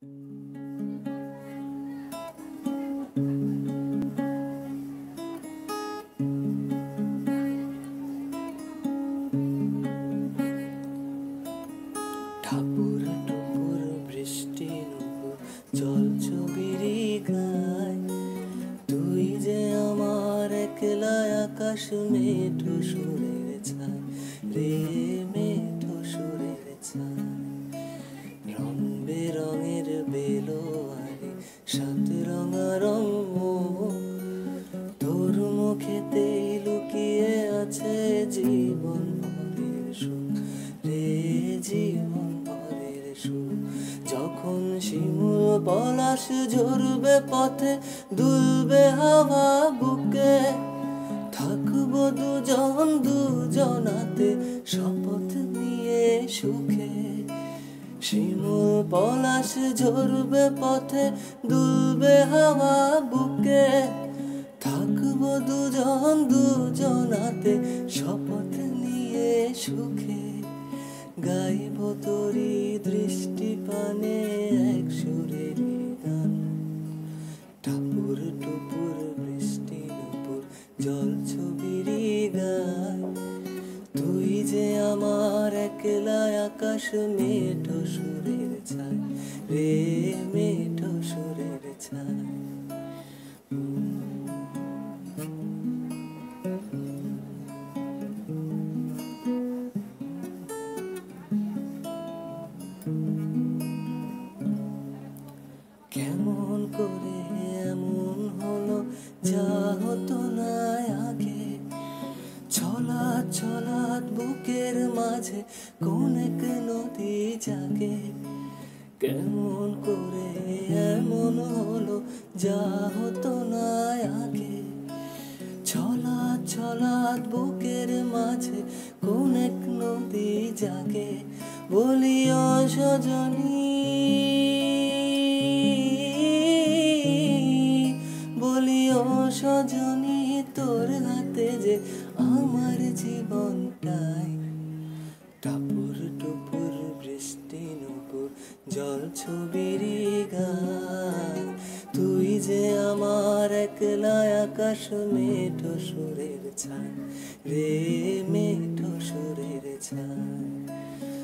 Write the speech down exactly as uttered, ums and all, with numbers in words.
ঠাকুর টুকুর বৃষ্টি নুপুর জল ছবিরি গায়, তুই যে আমার একলা আকাশ মেঠো সুরের ছায় রে, মেঠো সুরের ছায়। রং বেরঙের বেলোয়ারি সাত রঙা রঙ, তোর মুখেতেই লুকিয়ে আছে জীবন ভরের সুখ রে, জীবন ভরের সুখ। যখন শিমুল পলাশ ঝরবে পথে, দুলবে হাওয়া বুকে, থাকবো দুজন দুজনাতে শপথ নিয়ে সুখে। শিমুল পলাশ ঝরবে পথে, দুলবে হাওয়া বুকে, থাকবো দুজন দুজনাতে শপথ নিয়ে সুখে। গাইব তোরি দৃষ্টি পানে এক সুরের গান, টাপুর টুপুর বৃষ্টি নুপুর জল ছবিরি গায়, তুই যে আমার একলা আকাশ মেঠো সুরের ছায় রে, মেঠো সুরের ছায়। কেমন করে এমন হলো যা হতো না আগে, ছলাৎ ছলাৎ বুকের মাঝে কোন এক নদী জাগে। কেমন করে এমন হলো যা হতো না আগে, ছলাৎ ছলাৎ বুকের মাঝে কোন এক নদী জাগে। বলিও সজনী, বলিও সজনী, তোর হাতে যে আমার জীবনটাই। টাপুর টুপুর বৃষ্টি নুপুর জল ছবিরি গায়, তুই যে আমার একলা আকাশ মেঠো সুরের ছায় রে, মেঠো সুরের ছায়।